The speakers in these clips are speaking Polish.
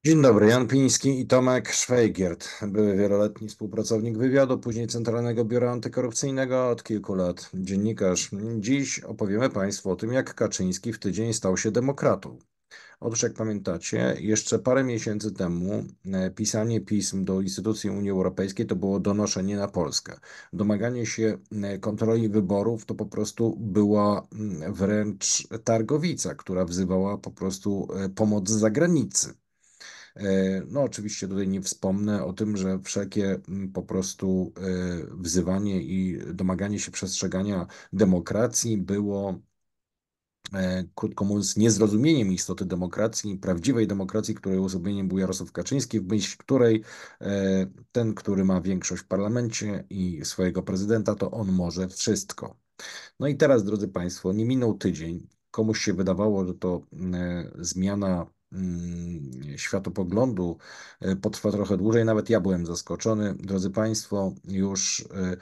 Dzień dobry, Jan Piński i Tomek Szwajgiert. Były wieloletni współpracownik wywiadu, później Centralnego Biura Antykorupcyjnego, od kilku lat dziennikarz. Dziś opowiemy Państwu o tym, jak Kaczyński w tydzień stał się demokratą. Otóż, jak pamiętacie, jeszcze parę miesięcy temu pisanie pism do instytucji Unii Europejskiej to było donoszenie na Polskę. Domaganie się kontroli wyborów to po prostu była wręcz targowica, która wzywała po prostu pomoc z zagranicy. No, oczywiście tutaj nie wspomnę o tym, że wszelkie po prostu wzywanie i domaganie się przestrzegania demokracji było, krótko mówiąc, niezrozumieniem istoty demokracji, prawdziwej demokracji, której uosobieniem był Jarosław Kaczyński, w myśl której ten, który ma większość w parlamencie i swojego prezydenta, to on może wszystko. No i teraz, drodzy Państwo, nie minął tydzień. Komuś się wydawało, że to zmiana światopoglądu potrwa trochę dłużej. Nawet ja byłem zaskoczony. Drodzy Państwo, już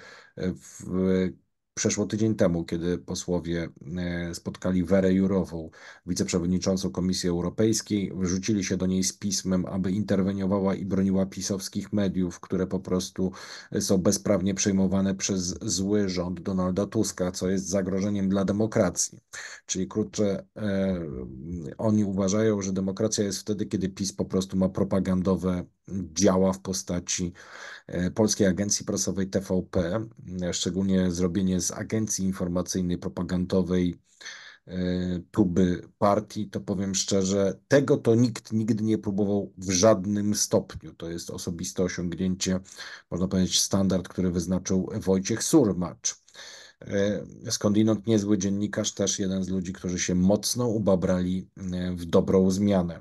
przeszło tydzień temu, kiedy posłowie spotkali Werę Jourową, wiceprzewodniczącą Komisji Europejskiej, wrzucili się do niej z pismem, aby interweniowała i broniła pisowskich mediów, które po prostu są bezprawnie przejmowane przez zły rząd Donalda Tuska, co jest zagrożeniem dla demokracji. Czyli krótsze, oni uważają, że demokracja jest wtedy, kiedy PiS po prostu ma propagandowe działa w postaci Polskiej Agencji Prasowej TVP, szczególnie zrobienie z agencji informacyjnej, propagandowej tuby partii, to powiem szczerze, tego to nikt nigdy nie próbował w żadnym stopniu. To jest osobiste osiągnięcie, można powiedzieć, standard, który wyznaczył Wojciech Surmacz. Skądinąd niezły dziennikarz, też jeden z ludzi, którzy się mocno ubabrali w dobrą zmianę.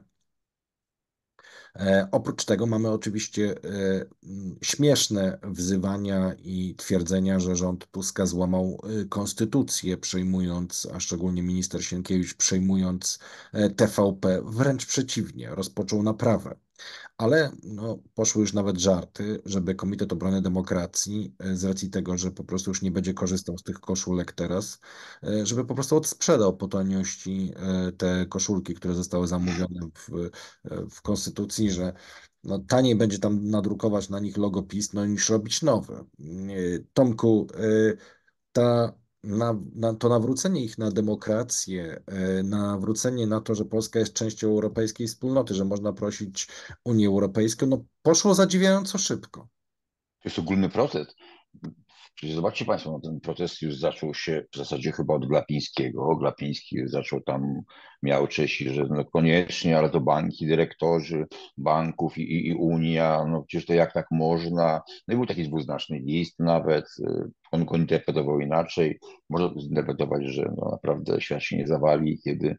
Oprócz tego mamy oczywiście śmieszne wzywania i twierdzenia, że rząd Tuska złamał konstytucję, przejmując, a szczególnie minister Sienkiewicz przejmując TVP. Wręcz przeciwnie, rozpoczął naprawę. Ale no, poszły już nawet żarty, żeby Komitet Obrony Demokracji, z racji tego, że po prostu już nie będzie korzystał z tych koszulek teraz, żeby po prostu odsprzedał po taniości te koszulki, które zostały zamówione w Konstytucji, że no, taniej będzie tam nadrukować na nich logo PiS, no, niż robić nowe. Tomku, to nawrócenie ich na demokrację, nawrócenie na to, że Polska jest częścią europejskiej wspólnoty, że można prosić Unię Europejską, no poszło zadziwiająco szybko. To jest ogólny proces. Przecież zobaczcie Państwo, no ten proces już zaczął się w zasadzie chyba od Glapińskiego. Glapiński zaczął tam, miał cześć, że no koniecznie, ale to banki, dyrektorzy banków i Unia, no przecież to jak tak można? No i był taki dwuznaczny list nawet, on go interpretował inaczej. Można zinterpretować, że no naprawdę świat się nie zawali, kiedy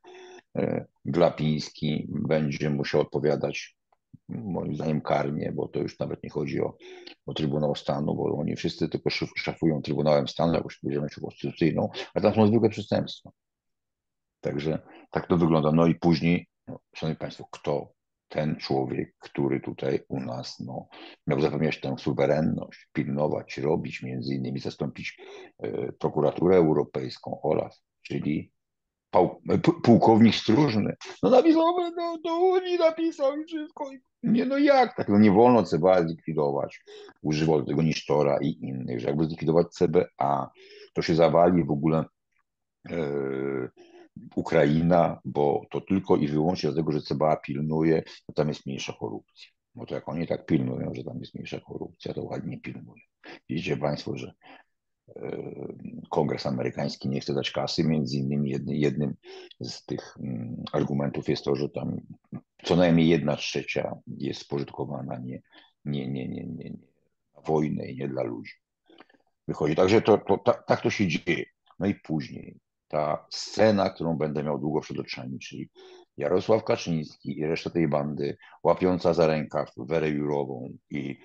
Glapiński będzie musiał odpowiadać moim zdaniem karnie, bo to już nawet nie chodzi o Trybunał Stanu, bo oni wszyscy tylko szafują Trybunałem Stanu, jakąś odpowiedzialnością konstytucyjną, a tam są zwykłe przestępstwa. Także tak to wygląda. No i później, no, szanowni Państwo, kto ten człowiek, który tutaj u nas no, miał zapewniać tę suwerenność, pilnować, robić, między innymi zastąpić prokuraturę europejską, OLAF, czyli pułkownik stróżny. No napisał, no, do Unii napisał i wszystko. Nie, no jak tak? No nie wolno CBA zlikwidować. Używał do tego Nisztora i innych, że jakby zlikwidować CBA, to się zawali w ogóle e, Ukraina, bo to tylko i wyłącznie dlatego, że CBA pilnuje, to tam jest mniejsza korupcja. No to jak oni tak pilnują, że tam jest mniejsza korupcja, to ładnie pilnują. Widzicie Państwo, że Kongres amerykański nie chce dać kasy. Między innymi jednym z tych argumentów jest to, że tam co najmniej 1/3 jest spożytkowana nie na wojnę i nie dla ludzi. Wychodzi. Także tak to się dzieje. No i później ta scena, którą będę miał długo przed oczami, czyli Jarosław Kaczyński i reszta tej bandy łapiąca za rękaw Werę Jourową i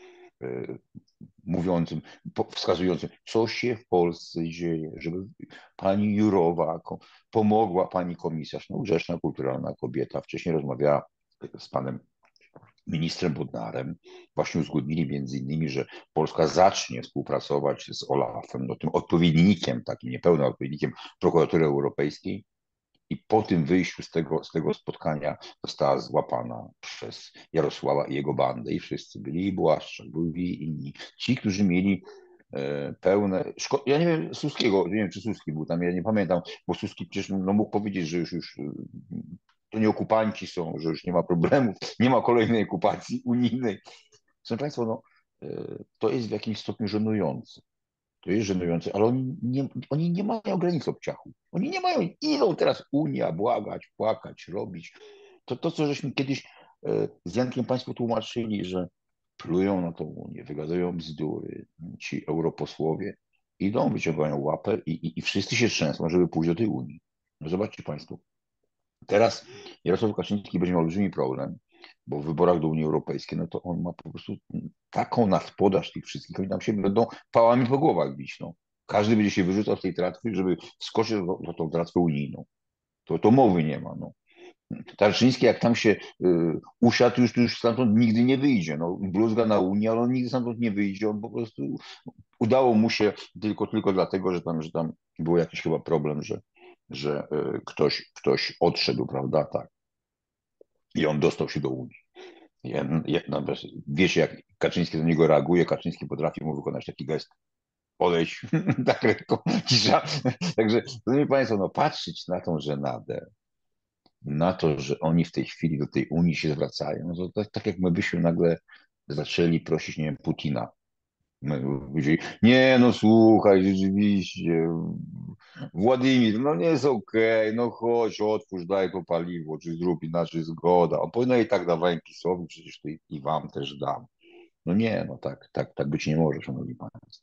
mówiącym, wskazującym, co się w Polsce dzieje, żeby pani Jurowa pomogła, pani komisarz, no grzeczna, kulturalna kobieta, wcześniej rozmawiała z panem ministrem Bodnarem, właśnie uzgodnili między innymi, że Polska zacznie współpracować z OLAF-em, no tym odpowiednikiem, takim niepełnym odpowiednikiem prokuratury europejskiej, I po tym wyjściu z tego spotkania została złapana przez Jarosława i jego bandę. I wszyscy byli, i Błaszczak, byli inni. Ci, którzy mieli pełne. Ja nie wiem Suskiego, nie wiem, czy Suski był tam, ja nie pamiętam, bo Suski przecież no, mógł powiedzieć, że już to nie okupanci są, że już nie ma problemów, nie ma kolejnej okupacji unijnej. Proszę Państwa, no, to jest w jakimś stopniu żenujące. To jest żenujące, ale oni nie mają granic obciachu. Oni nie mają, idą teraz Unia błagać, płakać, robić. To co żeśmy kiedyś z Jankiem Państwu tłumaczyli, że plują na tą Unię, wygadają bzdury, ci europosłowie, idą, wyciągają łapę i wszyscy się trzęsą, żeby pójść do tej Unii. No zobaczcie Państwo, teraz Jarosław Kaczyński będzie miał olbrzymi problem, bo w wyborach do Unii Europejskiej, no to on ma po prostu taką nadpodaż tych wszystkich, oni tam się będą pałami po głowach bić. No. Każdy będzie się wyrzucał z tej tratwy, żeby skoczyć do tą tratwę unijną. To mowy nie ma. No. Tarczyński, jak tam się usiadł, to już stamtąd nigdy nie wyjdzie. No, bluzga na Unię, ale on nigdy stamtąd nie wyjdzie. On po prostu udało mu się tylko dlatego, że tam był jakiś chyba problem, że ktoś odszedł, prawda? Tak. I on dostał się do Unii. No, wiecie, jak Kaczyński do niego reaguje, Kaczyński potrafi mu wykonać taki gest. Odejdź, tak ręką, cisza. Także, szanowni Państwo, no patrzeć na tą żenadę, na to, że oni w tej chwili do tej Unii się zwracają, no to tak jak my byśmy nagle zaczęli prosić, nie wiem, Putina. My powiedzieli, nie, no słuchaj, rzeczywiście, Władimir, no nie jest okej, no chodź, otwórz, daj to paliwo, czy zrób inaczej, zgoda. On powie, no i tak dawałem PiS-owi, przecież to i wam też dam. No nie, no tak być nie może, szanowni państwo.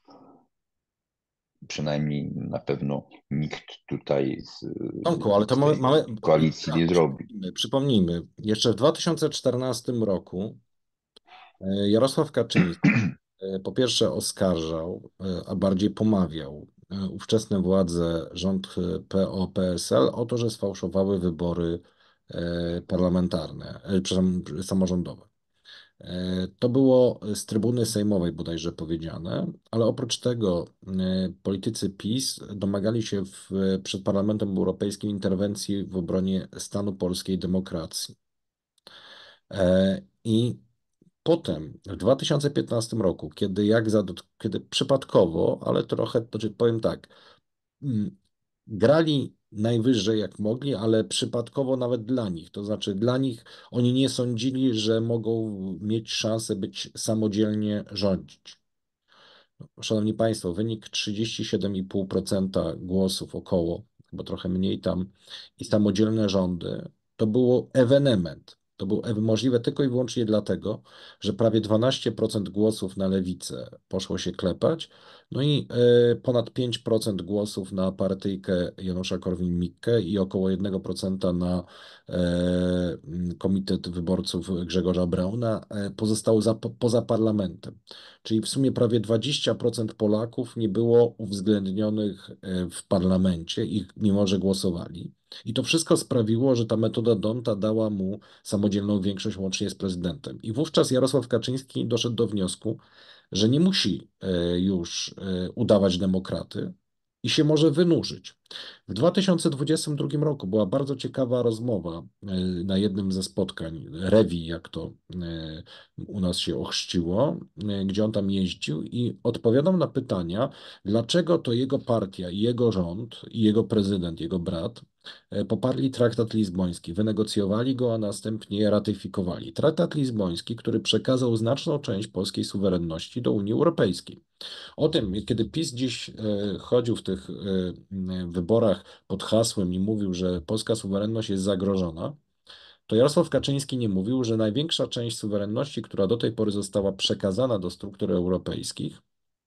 Przynajmniej na pewno nikt tutaj Tomku, ale to z tej mamy, koalicji nie zrobi. przypomnijmy, jeszcze w 2014 roku Jarosław Kaczyński po pierwsze oskarżał, a bardziej pomawiał ówczesne władze, rząd PO-PSL o to, że sfałszowały wybory parlamentarne, przepraszam, samorządowe. To było z trybuny sejmowej bodajże powiedziane, ale oprócz tego politycy PiS domagali się przed Parlamentem Europejskim interwencji w obronie stanu polskiej demokracji. I potem, w 2015 roku, kiedy przypadkowo, ale trochę, to znaczy powiem tak, mm, grali najwyżej jak mogli, ale przypadkowo nawet dla nich. To znaczy dla nich oni nie sądzili, że mogą mieć szansę być samodzielnie rządzić. Szanowni Państwo, wynik 37,5% głosów około, bo trochę mniej tam, i samodzielne rządy, to było ewenement. To było możliwe tylko i wyłącznie dlatego, że prawie 12% głosów na lewicę poszło się klepać, no i ponad 5% głosów na partyjkę Janusza Korwin-Mikke i około 1% na Komitet Wyborców Grzegorza Brauna pozostało poza parlamentem. Czyli w sumie prawie 20% Polaków nie było uwzględnionych w parlamencie i mimo, że głosowali. I to wszystko sprawiło, że ta metoda Donta dała mu samodzielną większość łącznie z prezydentem. I wówczas Jarosław Kaczyński doszedł do wniosku, że nie musi już udawać demokraty i się może wynurzyć. W 2022 roku była bardzo ciekawa rozmowa na jednym ze spotkań, Rewi, jak to u nas się ochrzciło, gdzie on tam jeździł i odpowiadał na pytania, dlaczego to jego partia i jego rząd i jego prezydent, jego brat poparli traktat lizboński, wynegocjowali go, a następnie ratyfikowali. Traktat lizboński, który przekazał znaczną część polskiej suwerenności do Unii Europejskiej. O tym, kiedy PiS dziś chodził w tych wyborach pod hasłem i mówił, że polska suwerenność jest zagrożona, to Jarosław Kaczyński nie mówił, że największa część suwerenności, która do tej pory została przekazana do struktur europejskich,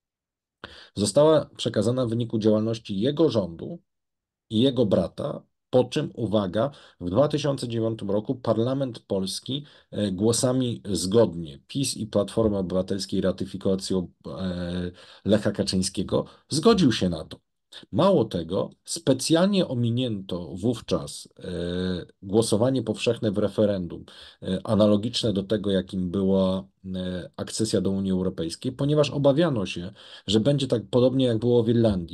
została przekazana w wyniku działalności jego rządu i jego brata, po czym, uwaga, w 2009 roku parlament polski głosami zgodnie PiS i Platformy Obywatelskiej ratyfikacją Lecha Kaczyńskiego zgodził się na to. Mało tego, specjalnie ominięto wówczas głosowanie powszechne w referendum, analogiczne do tego, jakim była akcesja do Unii Europejskiej, ponieważ obawiano się, że będzie tak podobnie jak było w Irlandii,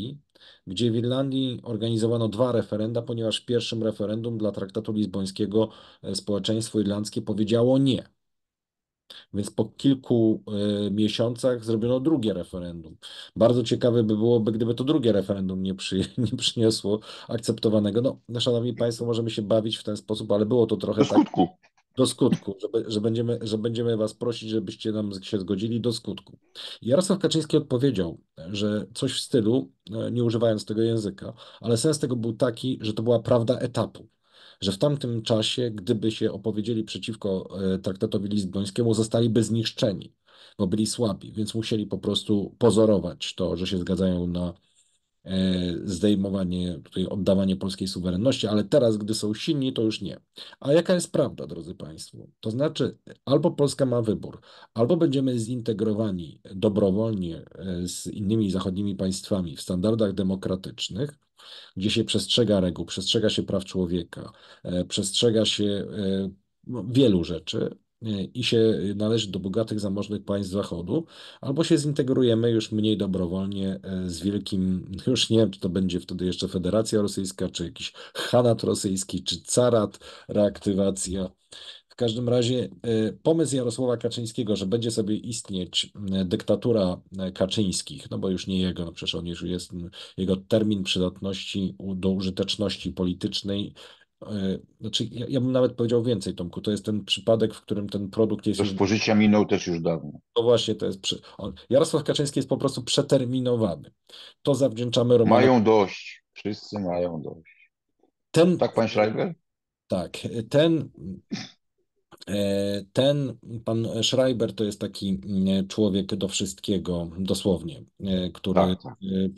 gdzie w Irlandii organizowano dwa referenda, ponieważ w pierwszym referendum dla traktatu lizbońskiego społeczeństwo irlandzkie powiedziało nie. Więc po kilku miesiącach zrobiono drugie referendum. Bardzo ciekawe by byłoby, gdyby to drugie referendum nie przyniosło akceptowanego. No, szanowni państwo, możemy się bawić w ten sposób, ale było to Do trochę tak skutku. do skutku, że będziemy was prosić, żebyście nam się zgodzili do skutku. Jarosław Kaczyński odpowiedział, że coś w stylu, nie używając tego języka, ale sens tego był taki, że to była prawda etapu. Że w tamtym czasie, gdyby się opowiedzieli przeciwko traktatowi lizbońskiemu, zostaliby zniszczeni, bo byli słabi, więc musieli po prostu pozorować to, że się zgadzają na zdejmowanie, tutaj oddawanie polskiej suwerenności, ale teraz, gdy są silni, to już nie. A jaka jest prawda, drodzy Państwo? To znaczy, albo Polska ma wybór, albo będziemy zintegrowani dobrowolnie z innymi zachodnimi państwami w standardach demokratycznych, gdzie się przestrzega reguł, przestrzega się praw człowieka, przestrzega się no, wielu rzeczy i się należy do bogatych, zamożnych państw Zachodu, albo się zintegrujemy już mniej dobrowolnie z wielkim, już nie wiem, czy to będzie wtedy jeszcze Federacja Rosyjska, czy jakiś Chanat rosyjski, czy Carat, reaktywacja. W każdym razie pomysł Jarosława Kaczyńskiego, że będzie sobie istnieć dyktatura Kaczyńskich, no bo już nie jego, no przecież on już jest, jego termin przydatności do użyteczności politycznej. Znaczy, ja bym nawet powiedział więcej, Tomku, to jest ten przypadek, w którym ten produkt jest Do już, spożycia minął też już dawno. no właśnie, to jest, Jarosław Kaczyński jest po prostu przeterminowany. To zawdzięczamy Romanowi. Mają dość. Wszyscy mają dość. Ten, Tak, pan Schreiber? tak, ten Ten pan Schreiber to jest taki człowiek do wszystkiego, dosłownie, który Tak, tak.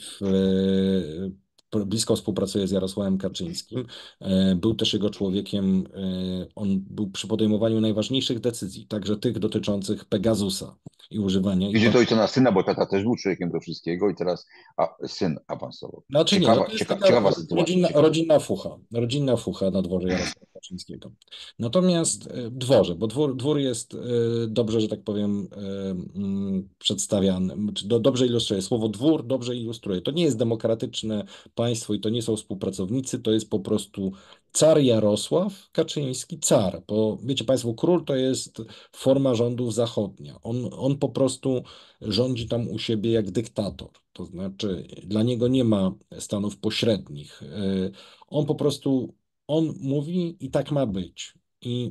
blisko współpracuje z Jarosławem Kaczyńskim. Był też jego człowiekiem, on był przy podejmowaniu najważniejszych decyzji, także tych dotyczących Pegasusa i używania. Idzie to ojca na syna, bo tata też był człowiekiem do wszystkiego i teraz syn awansował. Znaczy nie, no to jest taka Ciekawa sytuacja, ciekawa. rodzinna fucha na dworze Jarosława Kaczyńskiego. Natomiast dworze, bo dwór jest dobrze, że tak powiem, przedstawiany, czy dobrze ilustruje. Słowo dwór dobrze ilustruje. To nie jest demokratyczne państwo i to nie są współpracownicy, to jest po prostu car Jarosław Kaczyński, car, bo wiecie państwo, król to jest forma rządów zachodnia. On po prostu rządzi tam u siebie jak dyktator. To znaczy, dla niego nie ma stanów pośrednich. On po prostu, on mówi i tak ma być. I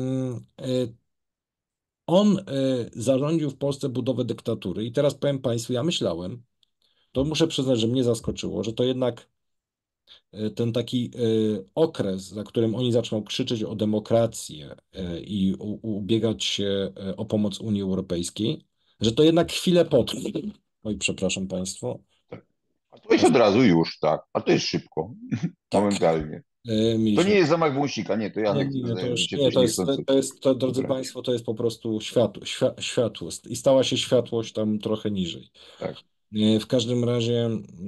on zarządził w Polsce budowę dyktatury. I teraz powiem Państwu, ja myślałem, to muszę przyznać, że mnie zaskoczyło, że to jednak ten taki okres, za którym oni zaczną krzyczeć o demokrację i ubiegać się o pomoc Unii Europejskiej, że to jednak chwilę potrwa. Oj, przepraszam Państwo. A to jest od razu już, tak. A to jest szybko, Tak, momentalnie. To nie mieliśmy. jest zamach wąsika, nie, to Nie, Janek nie, nie, to zdaje już życie nie, ktoś niechcący drodzy wybrać. Państwo, to jest po prostu światło i stała się światłość tam trochę niżej. Tak. W każdym razie,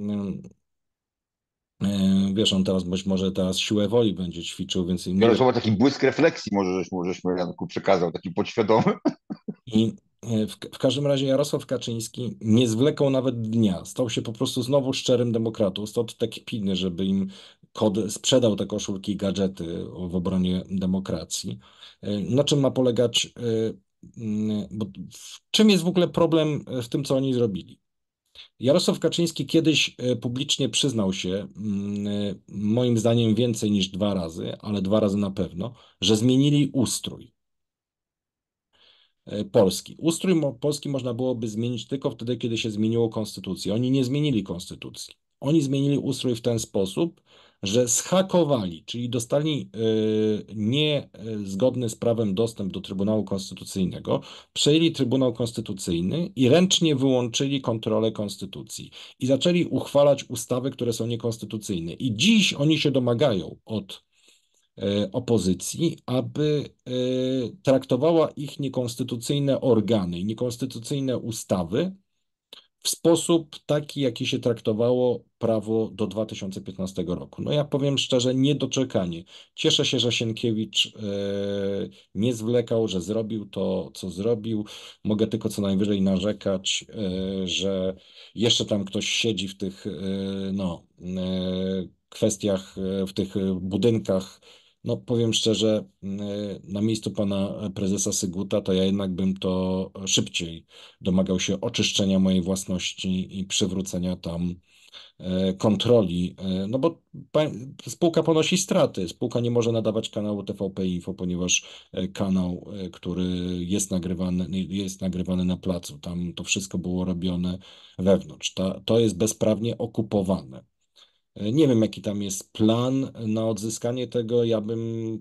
wiesz, on teraz być może teraz siłę woli będzie ćwiczył, więc nie wiem. Jarosława taki błysk refleksji możeśmy Janku przekazał, taki podświadomy. I w każdym razie Jarosław Kaczyński nie zwlekał nawet dnia. Stał się po prostu znowu szczerym demokratą. Stąd te kpiny, żeby im sprzedał te koszulki i gadżety w obronie demokracji. Na czym ma polegać, bo w czym jest w ogóle problem w tym, co oni zrobili? Jarosław Kaczyński kiedyś publicznie przyznał się, moim zdaniem więcej niż dwa razy, ale dwa razy na pewno, że zmienili ustrój. Polski. Ustrój Polski można byłoby zmienić tylko wtedy, kiedy się zmieniło konstytucję. Oni nie zmienili konstytucji. Oni zmienili ustrój w ten sposób, że zhakowali, czyli dostali niezgodny z prawem dostęp do Trybunału Konstytucyjnego, przejęli Trybunał Konstytucyjny i ręcznie wyłączyli kontrolę konstytucji i zaczęli uchwalać ustawy, które są niekonstytucyjne. I dziś oni się domagają od opozycji, aby traktowała ich niekonstytucyjne organy i niekonstytucyjne ustawy w sposób taki, jaki się traktowało prawo do 2015 roku. No ja powiem szczerze, niedoczekanie. Cieszę się, że Sienkiewicz nie zwlekał, że zrobił to, co zrobił. Mogę tylko co najwyżej narzekać, że jeszcze tam ktoś siedzi w tych no, kwestiach, w tych budynkach. No powiem szczerze, na miejscu pana prezesa Syguta, to ja jednak bym to szybciej domagał się oczyszczenia mojej własności i przywrócenia tam kontroli. No bo spółka ponosi straty. Spółka nie może nadawać kanału TVP Info, ponieważ kanał, który jest nagrywany na placu, tam to wszystko było robione wewnątrz. To jest bezprawnie okupowane. Nie wiem, jaki tam jest plan na odzyskanie tego. Ja bym,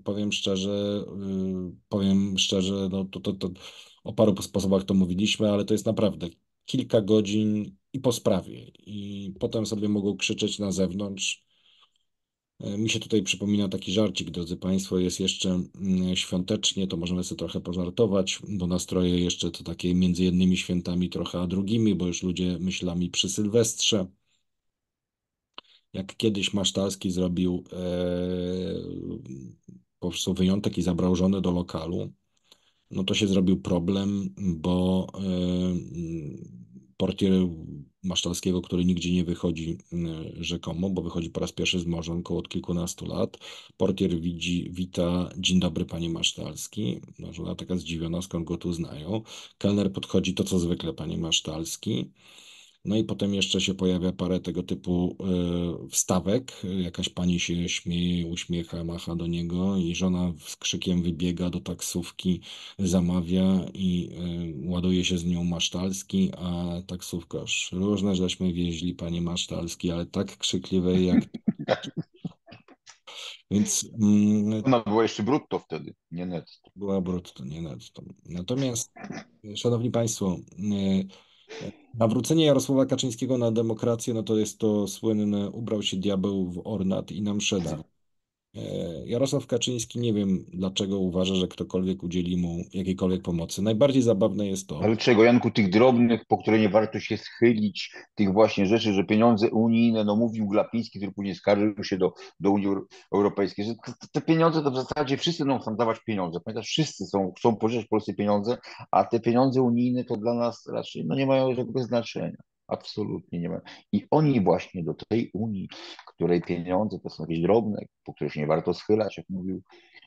powiem szczerze, no to o paru sposobach to mówiliśmy, ale to jest naprawdę kilka godzin i po sprawie. I potem sobie mogą krzyczeć na zewnątrz. Mi się tutaj przypomina taki żarcik, drodzy Państwo, jest jeszcze świątecznie, to możemy sobie trochę pożartować, bo nastroje jeszcze to takie między jednymi świętami trochę a drugimi, bo już ludzie myślami przy Sylwestrze. Jak kiedyś Masztalski zrobił po prostu wyjątek i zabrał żonę do lokalu, no to się zrobił problem, bo portier Masztalskiego, który nigdzie nie wychodzi rzekomo, bo wychodzi po raz pierwszy z małżonką od kilkunastu lat, portier wita, dzień dobry panie Masztalski, no, żona taka zdziwiona, skąd go tu znają, kelner podchodzi, to co zwykle panie Masztalski, no i potem jeszcze się pojawia parę tego typu wstawek. Jakaś pani się śmieje, uśmiecha, macha do niego i żona z krzykiem wybiega do taksówki, zamawia i ładuje się z nią Masztalski, a taksówkarz. Różne żeśmy wieźli, panie Masztalski, ale tak krzykliwej jak... Więc Ona była jeszcze brutto wtedy, nie netto. była brutto, nie netto. Natomiast, szanowni państwo, nawrócenie Jarosława Kaczyńskiego na demokrację, no to jest to słynne ubrał się diabeł w ornat i nam szedł. Tak. Jarosław Kaczyński nie wiem dlaczego uważa, że ktokolwiek udzieli mu jakiejkolwiek pomocy. Najbardziej zabawne jest to, Ale czego, Janku, tych drobnych, po które nie warto się schylić, tych właśnie rzeczy, że pieniądze unijne, no mówił Glapiński, który później skarżył się do Unii Europejskiej, że te pieniądze to w zasadzie wszyscy będą chcą dawać pieniądze. Pamiętasz, wszyscy chcą pożyczać Polsce pieniądze, a te pieniądze unijne to dla nas raczej no nie mają żadnego znaczenia. Absolutnie nie mają. I oni właśnie do tej Unii, której pieniądze to są jakieś drobne, po które się nie warto schylać, jak mówił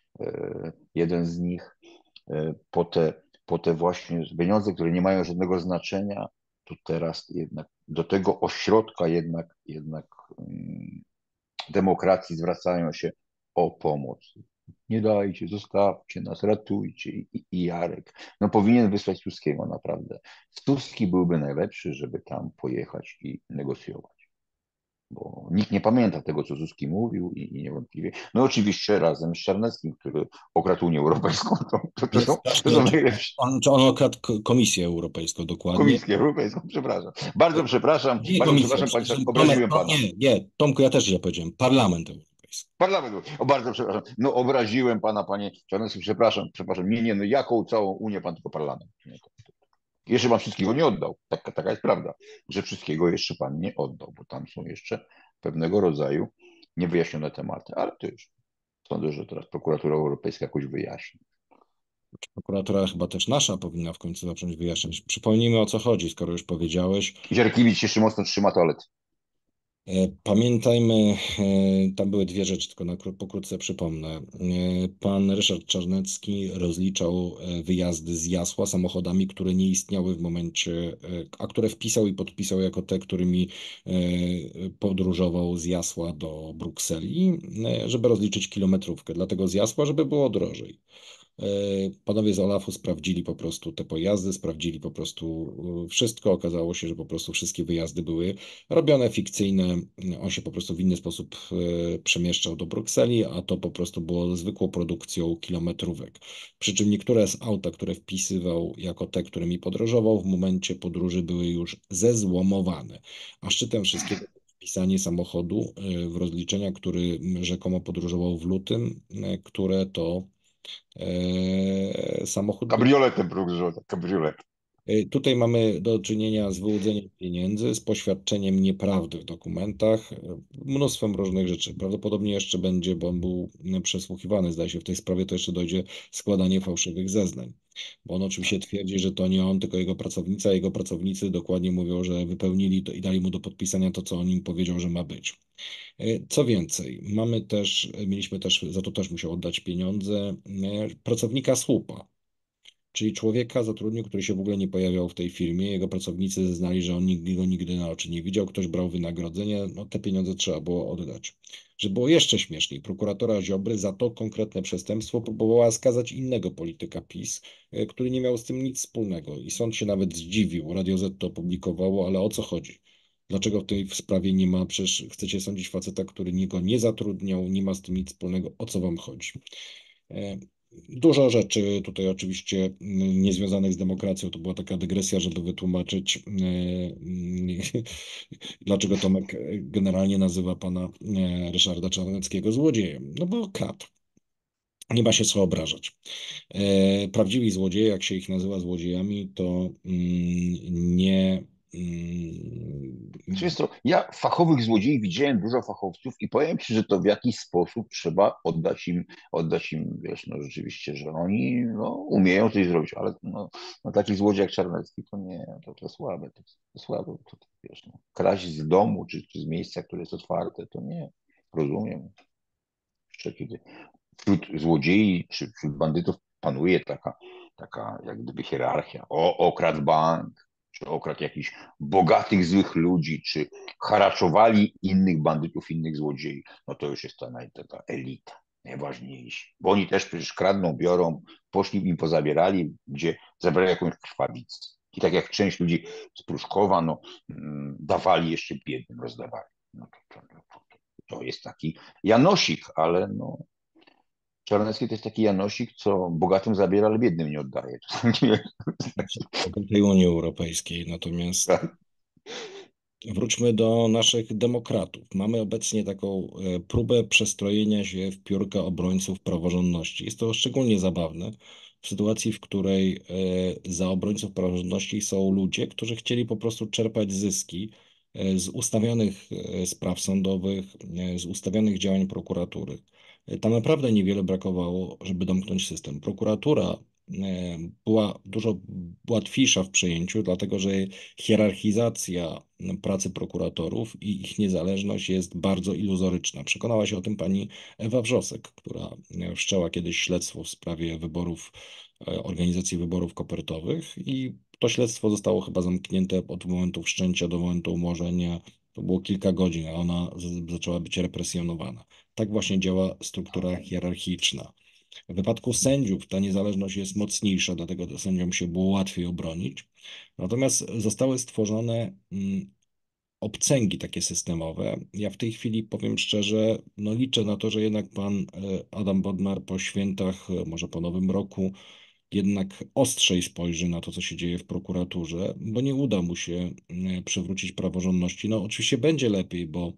jeden z nich, po te właśnie pieniądze, które nie mają żadnego znaczenia, to teraz jednak do tego ośrodka jednak demokracji zwracają się o pomoc. Nie dajcie, zostawcie nas, ratujcie. I Jarek, no powinien wysłać Tuskiego naprawdę. Tuski byłby najlepszy, żeby tam pojechać i negocjować, bo nikt nie pamięta tego, co Suski mówił i niewątpliwie. No oczywiście razem z Czarneckim, który okradł Unię Europejską, jest to strasznie są oczywiście. najlepsi. On okradł Komisję Europejską dokładnie. Komisję Europejską, przepraszam. Nie Bardzo Komisję, przepraszam, panie, przepraszam, Tomek, obraziłem no pana. nie, Tomku, ja też źle powiedziałem. Parlament Europejski. Parlament, o bardzo przepraszam. No obraziłem pana, panie Czarnecki, przepraszam. Nie, no jaką całą Unię pan tylko parlament. Nie, jeszcze pan wszystkiego nie oddał. Taka jest prawda, że wszystkiego jeszcze pan nie oddał, bo tam są jeszcze pewnego rodzaju niewyjaśnione tematy, ale to już sądzę, że teraz prokuratura europejska jakoś wyjaśni. Prokuratura chyba też nasza powinna w końcu zacząć wyjaśniać. Przypomnijmy o co chodzi, skoro już powiedziałeś. Ziarkiewicz jeszcze mocno trzyma toalet. Pamiętajmy, tam były dwie rzeczy, tylko pokrótce przypomnę. Pan Ryszard Czarnecki rozliczał wyjazdy z Jasła samochodami, które nie istniały w momencie, a które wpisał i podpisał jako te, którymi podróżował z Jasła do Brukseli, żeby rozliczyć kilometrówkę. Dlatego z Jasła, żeby było drożej. Panowie z Olafu sprawdzili po prostu te pojazdy, sprawdzili po prostu wszystko. Okazało się, że po prostu wszystkie wyjazdy były robione fikcyjne. On się po prostu w inny sposób przemieszczał do Brukseli, a to po prostu było zwykłą produkcją kilometrówek. Przy czym niektóre z auta, które wpisywał jako te, którymi podróżował, w momencie podróży były już zezłomowane. A szczytem wszystkiego wpisanie samochodu w rozliczenia, który rzekomo podróżował w lutym, które to samochód był Kabrioletem próbuje, kabriolet. Tutaj mamy do czynienia z wyłudzeniem pieniędzy, z poświadczeniem nieprawdy w dokumentach, mnóstwem różnych rzeczy. Prawdopodobnie jeszcze będzie, bo on był przesłuchiwany, zdaje się, w tej sprawie to jeszcze dojdzie składanie fałszywych zeznań. Bo on oczywiście twierdzi, że to nie on, tylko jego pracownica. Jego pracownicy dokładnie mówią, że wypełnili to i dali mu do podpisania to, co on im powiedział, że ma być. Co więcej, mieliśmy też, za to też musiał oddać pieniądze, pracownika słupa. Czyli człowieka zatrudnił, który się w ogóle nie pojawiał w tej firmie. Jego pracownicy zeznali, że on nigdy go nigdy na oczy nie widział. Ktoś brał wynagrodzenie, no te pieniądze trzeba było oddać. Żeby było jeszcze śmieszniej, prokuratora Ziobry za to konkretne przestępstwo próbowała skazać innego polityka PiS, który nie miał z tym nic wspólnego. I sąd się nawet zdziwił. Radio Z to opublikowało, ale o co chodzi? Dlaczego w tej sprawie nie ma? Przecież chcecie sądzić faceta, który go nie zatrudniał, nie ma z tym nic wspólnego. O co wam chodzi? E, Dużo rzeczy tutaj oczywiście niezwiązanych z demokracją. To była taka dygresja, żeby wytłumaczyć, dlaczego Tomek generalnie nazywa pana Ryszarda Czarneckiego złodziejem. No bo kradł. Nie ma się co obrażać. Prawdziwi złodzieje, jak się ich nazywa złodziejami, to nie. Czy jest to, ja fachowych złodziei widziałem dużo fachowców i powiem ci, że to w jakiś sposób trzeba oddać im, wiesz, no rzeczywiście, że oni no, umieją coś zrobić, ale no, taki złodziej jak Czarnecki to nie, to słabe, to słabe, wiesz, no, kraść z domu czy z miejsca, które jest otwarte, to nie, rozumiem. Jeszcze kiedy wśród złodziei czy wśród bandytów panuje taka jak gdyby hierarchia. Okradł bank, czy okradł jakichś bogatych, złych ludzi, czy haraczowali innych bandytów, innych złodziei. No to już jest ta elita, najważniejsi. Bo oni też przecież kradną, biorą, poszli im pozabierali, gdzie zabrali jakąś krwawicę. I tak jak część ludzi z Pruszkowa, no, dawali jeszcze biednym, rozdawali. No to jest taki Janosik, ale no, Czarnecki to jest taki Janosik, co bogatym zabiera, ale biednym nie oddaje. Czasami tej Unii Europejskiej. Natomiast wróćmy do naszych demokratów. Mamy obecnie taką próbę przestrojenia się w piórka obrońców praworządności. Jest to szczególnie zabawne w sytuacji, w której za obrońców praworządności są ludzie, którzy chcieli po prostu czerpać zyski z ustawionych spraw sądowych, z ustawionych działań prokuratury. Tam naprawdę niewiele brakowało, żeby domknąć system. Prokuratura była dużo łatwiejsza w przejęciu, dlatego że hierarchizacja pracy prokuratorów i ich niezależność jest bardzo iluzoryczna. Przekonała się o tym pani Ewa Wrzosek, która wszczęła kiedyś śledztwo w sprawie wyborów, organizacji wyborów kopertowych i to śledztwo zostało chyba zamknięte od momentu wszczęcia do momentu umorzenia. To było kilka godzin, a ona zaczęła być represjonowana. Tak właśnie działa struktura hierarchiczna. W wypadku sędziów ta niezależność jest mocniejsza, dlatego sędziom się było łatwiej obronić. Natomiast zostały stworzone obcęgi takie systemowe. Ja w tej chwili powiem szczerze, no liczę na to, że jednak pan Adam Bodnar po świętach, może po Nowym Roku, jednak ostrzej spojrzy na to, co się dzieje w prokuraturze, bo nie uda mu się przywrócić praworządności. No oczywiście będzie lepiej, bo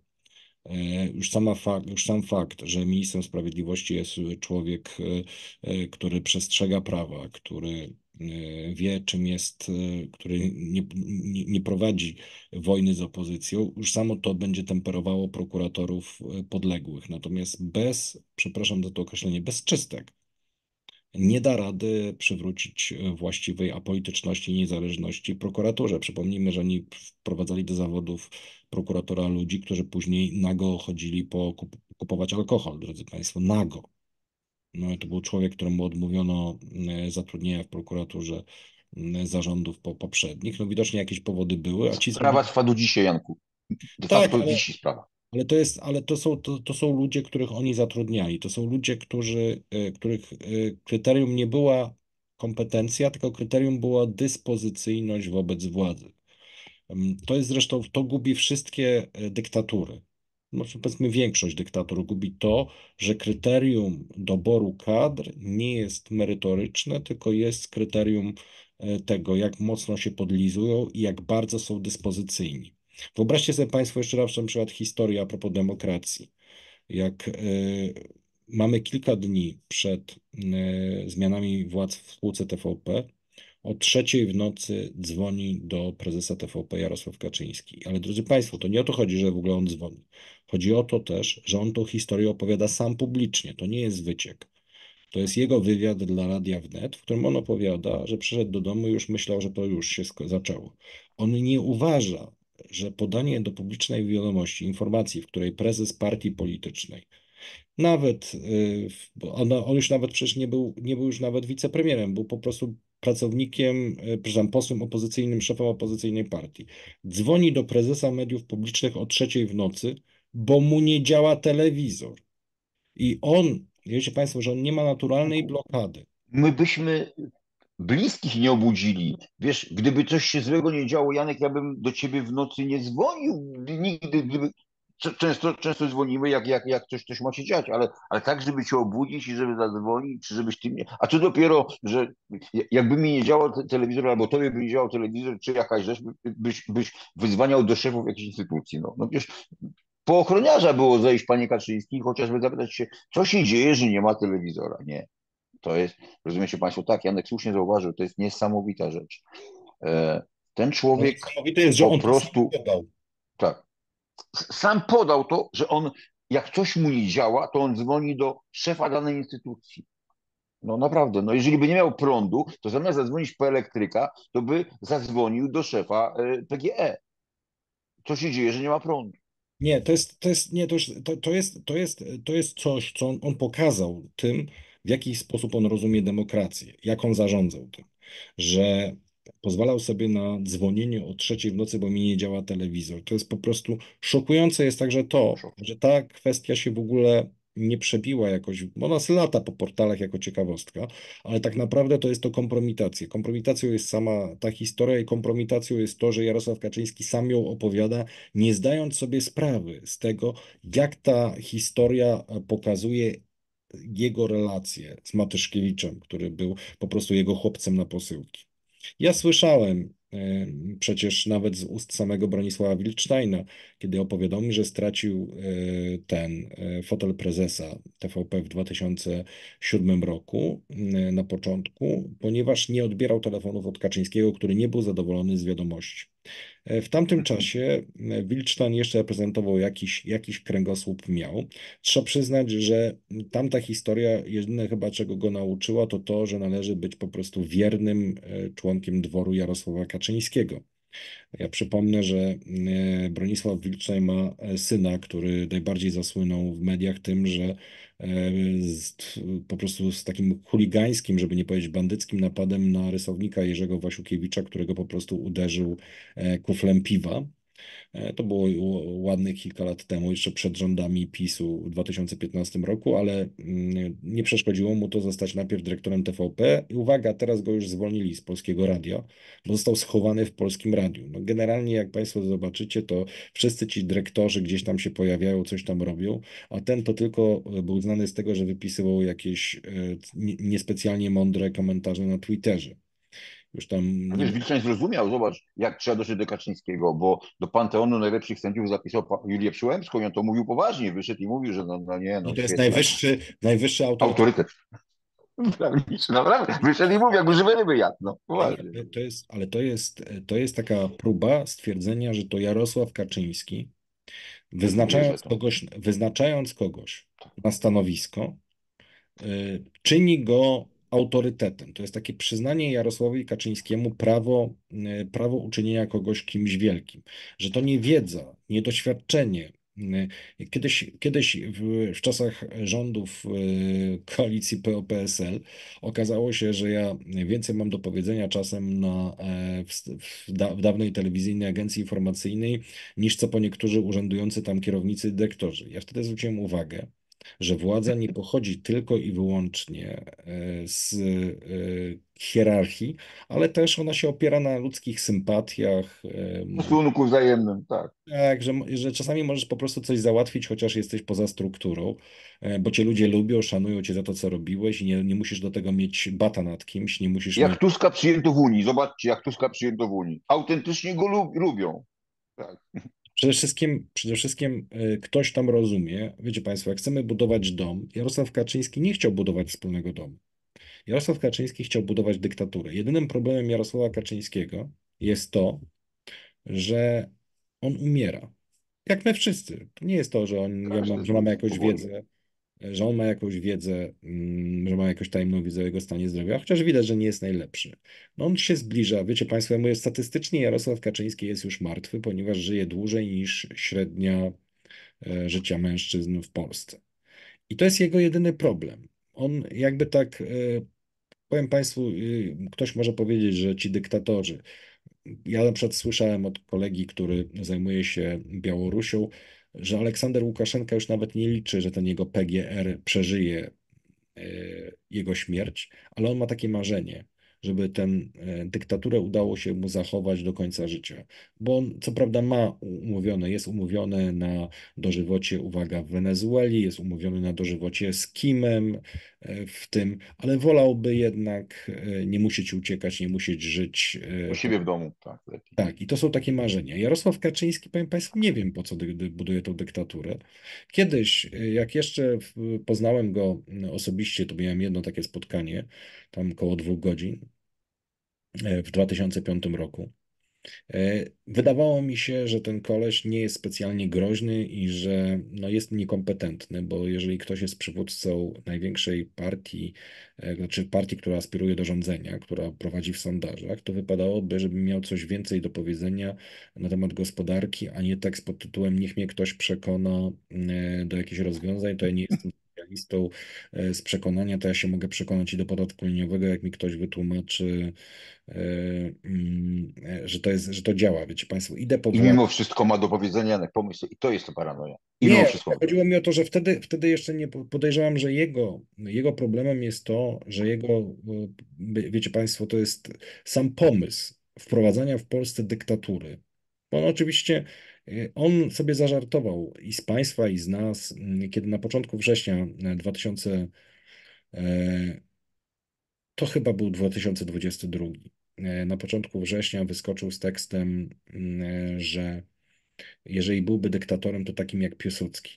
już sam fakt, że ministrem sprawiedliwości jest człowiek, który przestrzega prawa, który wie, czym jest, który nie prowadzi wojny z opozycją, już samo to będzie temperowało prokuratorów podległych. Natomiast przepraszam za to określenie, bez czystek nie da rady przywrócić właściwej apolityczności i niezależności prokuraturze. Przypomnijmy, że oni wprowadzali do zawodów prokuratora ludzi, którzy później nago chodzili kupować alkohol, drodzy Państwo, nago. No, to był człowiek, któremu odmówiono zatrudnienia w prokuraturze zarządów poprzednich. No widocznie jakieś powody były, a ci sprawa trwa do dzisiaj, Janku. De tak, facto dziś sprawa. ale to są ludzie, których oni zatrudniali. To są ludzie, których kryterium nie była kompetencja, tylko kryterium była dyspozycyjność wobec władzy. To jest zresztą, to gubi wszystkie dyktatury. No, powiedzmy, większość dyktatur gubi to, że kryterium doboru kadr nie jest merytoryczne, tylko jest kryterium tego, jak mocno się podlizują i jak bardzo są dyspozycyjni. Wyobraźcie sobie Państwo jeszcze raz na przykład historię a propos demokracji. Jak mamy kilka dni przed zmianami władz w spółce TVP, O 3 w nocy dzwoni do prezesa TVP Jarosław Kaczyński. Ale drodzy Państwo, to nie o to chodzi, że w ogóle on dzwoni. Chodzi o to też, że on tą historię opowiada sam publicznie. To nie jest wyciek. To jest jego wywiad dla Radia Wnet, w którym on opowiada, że przyszedł do domu i już myślał, że to już się zaczęło. On nie uważa, że podanie do publicznej wiadomości informacji, w której prezes partii politycznej, nawet, bo on już nawet przecież nie był już nawet wicepremierem, był po prostu pracownikiem, przepraszam, posłem opozycyjnym, szefem opozycyjnej partii. Dzwoni do prezesa mediów publicznych o 3 w nocy, bo mu nie działa telewizor. I on, wiecie Państwo, że on nie ma naturalnej blokady. My byśmy bliskich nie obudzili. Wiesz, gdyby coś się złego nie działo, Janek, ja bym do ciebie w nocy nie dzwonił nigdy. Często dzwonimy, jak coś ma się dziać, ale tak, żeby cię obudzić i żeby zadzwonić, czy żebyś ty mnie. A tu dopiero, że jakby mi nie działał telewizor, albo tobie by nie działał telewizor, czy jakaś rzecz, byś wyzwaniał do szefów jakiejś instytucji. No wiesz, po ochroniarza było zejść, panie Kaczyński, chociażby zapytać się, co się dzieje, że nie ma telewizora. Nie. To jest, rozumiecie Państwo, tak, Janek słusznie zauważył, to jest niesamowita rzecz. Ten Ale człowiek niesamowite jest, że po on to sam prostu, podał. tak, sam podał to, że on, jak coś mu nie działa, to on dzwoni do szefa danej instytucji. No naprawdę, no jeżeli by nie miał prądu, to zamiast zadzwonić po elektryka, to by zadzwonił do szefa PGE. Co się dzieje, że nie ma prądu? Nie, nie, to jest coś, co on pokazał tym, w jaki sposób on rozumie demokrację, jak on zarządzał tym, że pozwalał sobie na dzwonienie o 3 w nocy, bo mi nie działa telewizor. To jest po prostu szokujące jest także to, Szok. że ta kwestia się w ogóle nie przebiła jakoś, bo nas lata po portalach jako ciekawostka, ale tak naprawdę to jest to kompromitacja. Kompromitacją jest sama ta historia i kompromitacją jest to, że Jarosław Kaczyński sam ją opowiada, nie zdając sobie sprawy z tego, jak ta historia pokazuje jego relacje z Matyszkiewiczem, który był po prostu jego chłopcem na posyłki. Ja słyszałem przecież nawet z ust samego Bronisława Wildsteina, kiedy opowiadał mi, że stracił ten fotel prezesa TVP w 2007 roku na początku, ponieważ nie odbierał telefonów od Kaczyńskiego, który nie był zadowolony z wiadomości. W tamtym czasie Wildstein jeszcze reprezentował jakiś kręgosłup miał. Trzeba przyznać, że tamta historia, jedyne chyba czego go nauczyła, to to, że należy być po prostu wiernym członkiem dworu Jarosława Kaczyńskiego. Ja przypomnę, że Bronisław Wildstein ma syna, który najbardziej zasłynął w mediach tym, że z, po prostu z takim chuligańskim, żeby nie powiedzieć bandyckim napadem na rysownika Jerzego Wasiukiewicza, którego po prostu uderzył kuflem piwa. To było ładnych kilka lat temu, jeszcze przed rządami PiSu w 2015 roku, ale nie przeszkodziło mu to zostać najpierw dyrektorem TVP i uwaga, teraz go już zwolnili z Polskiego Radia, bo został schowany w Polskim Radiu. No generalnie, jak Państwo zobaczycie, to wszyscy ci dyrektorzy gdzieś tam się pojawiają, coś tam robią, a ten to tylko był znany z tego, że wypisywał jakieś niespecjalnie mądre komentarze na Twitterze. Już tam No nie wiesz, Wilczeń zrozumiał, zobacz, jak trzeba doszedł do Kaczyńskiego, bo do Panteonu najlepszych sędziów zapisał Julię Przyłębską i on to mówił poważnie, wyszedł i mówił, że no nie, no no to jest świetna. najwyższy autorytet. Autorytet. Prawniczy, naprawdę. Wyszedł i mówił, jakby żywe ryby jadł, no poważnie. Ale to jest taka próba stwierdzenia, że to Jarosław Kaczyński, Wierzę wyznaczając to. kogoś, wyznaczając kogoś na stanowisko, czyni go autorytetem. To jest takie przyznanie Jarosławowi Kaczyńskiemu prawo uczynienia kogoś kimś wielkim, że to nie wiedza, nie doświadczenie. Kiedyś w czasach rządów koalicji PO-PSL okazało się, że ja więcej mam do powiedzenia czasem w dawnej telewizyjnej agencji informacyjnej niż co po niektórzy urzędujący tam kierownicy, dyrektorzy. Ja wtedy zwróciłem uwagę, że władza nie pochodzi tylko i wyłącznie z hierarchii, ale też ona się opiera na ludzkich sympatiach. W stosunku wzajemnym, tak. Tak, że czasami możesz po prostu coś załatwić, chociaż jesteś poza strukturą, bo cię ludzie lubią, szanują cię za to, co robiłeś i nie musisz do tego mieć bata nad kimś, nie musisz mieć. Jak Tuska przyjęto w Unii, zobaczcie, jak Tuska przyjęto w Unii. Autentycznie go lubią. Tak. Przede wszystkim ktoś tam rozumie, wiecie Państwo, jak chcemy budować dom, Jarosław Kaczyński nie chciał budować wspólnego domu. Jarosław Kaczyński chciał budować dyktaturę. Jedynym problemem Jarosława Kaczyńskiego jest to, że on umiera. Jak my wszyscy. To nie jest to, że, Każdy z że mamy nas jakąś powoli. wiedzę, że on ma jakąś wiedzę, że ma jakąś tajemną wiedzę o jego stanie zdrowia, chociaż widać, że nie jest najlepszy. No on się zbliża. Wiecie Państwo, ja mówię, statystycznie Jarosław Kaczyński jest już martwy, ponieważ żyje dłużej niż średnia życia mężczyzn w Polsce. I to jest jego jedyny problem. On jakby tak, powiem Państwu, ktoś może powiedzieć, że ci dyktatorzy. Ja na przykład słyszałem od kolegi, który zajmuje się Białorusią, że Aleksander Łukaszenka już nawet nie liczy, że ten jego PGR przeżyje e, jego śmierć, ale on ma takie marzenie, żeby tę dyktaturę udało się mu zachować do końca życia. Bo on co prawda ma umówione, jest umówione na dożywocie, uwaga, w Wenezueli, jest umówiony na dożywocie z Kimem w tym, ale wolałby jednak nie musieć uciekać, nie musieć żyć U siebie w domu, tak, lepiej. tak, i to są takie marzenia. Jarosław Kaczyński, powiem Państwu, nie wiem po co buduje tą dyktaturę. Kiedyś, jak jeszcze poznałem go osobiście, to miałem jedno takie spotkanie, tam około 2 godzin, w 2005 roku. Wydawało mi się, że ten koleś nie jest specjalnie groźny i że no, jest niekompetentny, bo jeżeli ktoś jest przywódcą największej partii, znaczy partii, która aspiruje do rządzenia, która prowadzi w sondażach, to wypadałoby, żeby miał coś więcej do powiedzenia na temat gospodarki, a nie tak pod tytułem niech mnie ktoś przekona do jakichś rozwiązań, to ja nie jestem specjalistą z przekonania, to ja się mogę przekonać i do podatku liniowego, jak mi ktoś wytłumaczy że to jest, że to działa, wiecie Państwo, idę po I władzę. mimo wszystko ma do powiedzenia na pomysł i to jest to paranoja. I mimo Nie, wszystko ma do chodziło mi powiedzenia. o to, że wtedy jeszcze nie podejrzewam, że jego problemem jest to, że wiecie Państwo, to jest sam pomysł wprowadzania w Polsce dyktatury. Bo on oczywiście, on sobie zażartował i z Państwa, i z nas, kiedy na początku września 2000, to chyba był 2022. Na początku września wyskoczył z tekstem, że jeżeli byłby dyktatorem, to takim jak Piłsudski.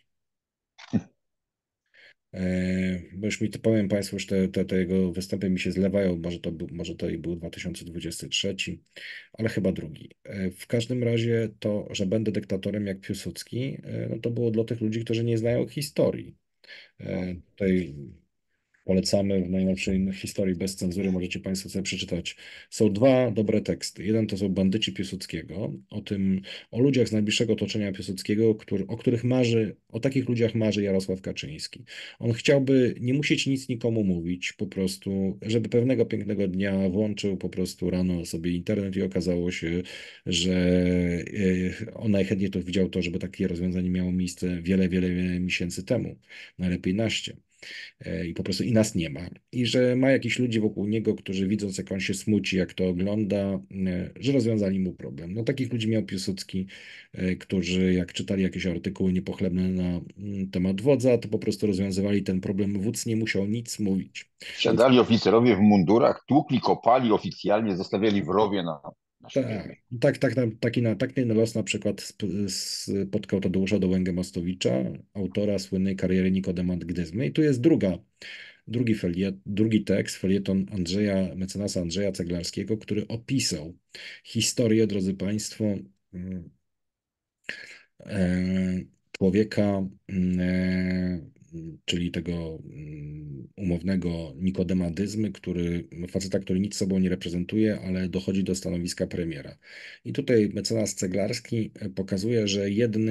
Bo już mi to powiem Państwu, już te jego występy mi się zlewają, może to i był 2023, ale chyba drugi. W każdym razie to, że będę dyktatorem jak Piłsudski, no to było dla tych ludzi, którzy nie znają historii. Tutaj polecamy w najnowszej historii bez cenzury, możecie Państwo sobie przeczytać. Są dwa dobre teksty. Jeden to są Bandyci Piłsudskiego, o ludziach z najbliższego otoczenia Piłsudskiego, o których marzy, o takich ludziach marzy Jarosław Kaczyński. On chciałby nie musieć nic nikomu mówić, po prostu, żeby pewnego pięknego dnia włączył po prostu rano sobie internet i okazało się, że on najchętniej to widział to, żeby takie rozwiązanie miało miejsce wiele, wiele, wiele miesięcy temu, najlepiej naście i po prostu i nas nie ma. I że ma jakichś ludzi wokół niego, którzy widząc, jak on się smuci, jak to ogląda, że rozwiązali mu problem. No takich ludzi miał Piłsudski, którzy jak czytali jakieś artykuły niepochlebne na temat wodza, to po prostu rozwiązywali ten problem. Wódz nie musiał nic mówić. Więc Wsiadali oficerowie w mundurach, tłukli, kopali oficjalnie, zostawiali w rowie na naszej tak, ziemi. taki na los na przykład spotkał Tadeusza Dołęgę-Mostowicza, autora słynnej kariery Nikodema Gdyzmy. I tu jest drugi tekst, felieton mecenasa Andrzeja Ceglarskiego, który opisał historię, drodzy Państwo, mm, e, człowieka, czyli tego umownego Nikodema Dyzmy, faceta, który nic sobą nie reprezentuje, ale dochodzi do stanowiska premiera. I tutaj mecenas Ceglarski pokazuje, że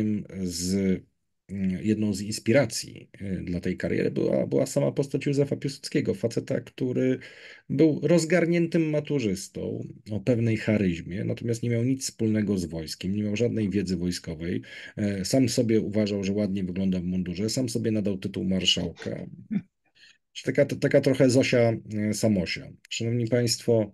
jedną z inspiracji dla tej kariery była sama postać Józefa Piłsudskiego, faceta, który był rozgarniętym maturzystą o pewnej charyzmie, natomiast nie miał nic wspólnego z wojskiem, nie miał żadnej wiedzy wojskowej. Sam sobie uważał, że ładnie wygląda w mundurze, sam sobie nadał tytuł marszałka. Czy taka trochę Zosia Samosia. Szanowni Państwo,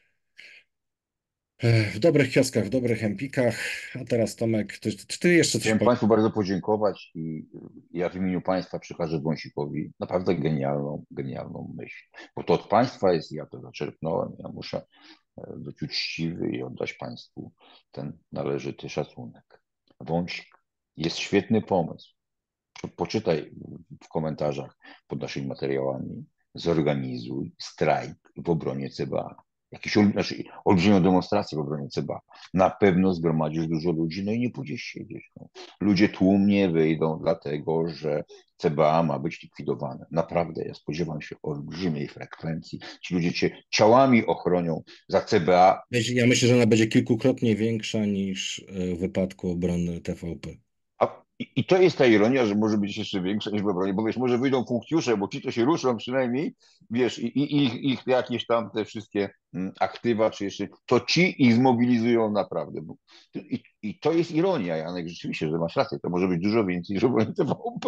w dobrych kioskach, w dobrych empikach, a teraz Tomek, czy ty jeszcze coś Chciałem powiesz? Państwu bardzo podziękować i ja w imieniu Państwa przekażę Wąsikowi naprawdę genialną, genialną myśl. Bo to od Państwa jest, ja to zaczerpnąłem, ja muszę być uczciwy i oddać Państwu ten należyty szacunek. Wąsik, jest świetny pomysł. Poczytaj w komentarzach pod naszymi materiałami. zorganizuj strajk w obronie CBA. Olbrzymią demonstrację w obronie CBA. Na pewno zgromadzisz dużo ludzi, no i nie pójdziesz siedzieć. No. Ludzie tłumnie wyjdą dlatego, że CBA ma być likwidowane. Naprawdę, ja spodziewam się olbrzymiej frekwencji. Ci ludzie cię ciałami ochronią za CBA. Ja myślę, że ona będzie kilkukrotnie większa niż w wypadku obrony TVP. I to jest ta ironia, że może być jeszcze większa niż w obronie, bo wiesz, może wyjdą funkcjusze, bo ci to się ruszą przynajmniej, wiesz, i ich jakieś tam te wszystkie aktywa, czy jeszcze, to ci ich zmobilizują naprawdę. I to jest ironia, Janek, rzeczywiście, że masz rację, to może być dużo więcej niż w obronie TVP.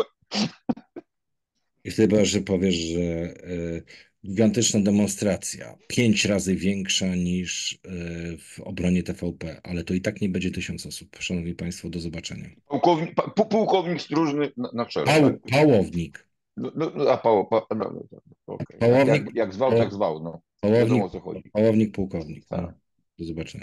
I chyba, że powiesz, że gigantyczna demonstracja, 5 razy większa niż w obronie TVP, ale to i tak nie będzie 1000 osób. Szanowni Państwo, do zobaczenia. Pułkownik stróżny na czele, tak? Pałownik. A okej. Pałownik, Jak zwał, tak zwał, no. Wiadomo pałownik, o co chodzi. pałownik, pułkownik. No, Tak. do zobaczenia.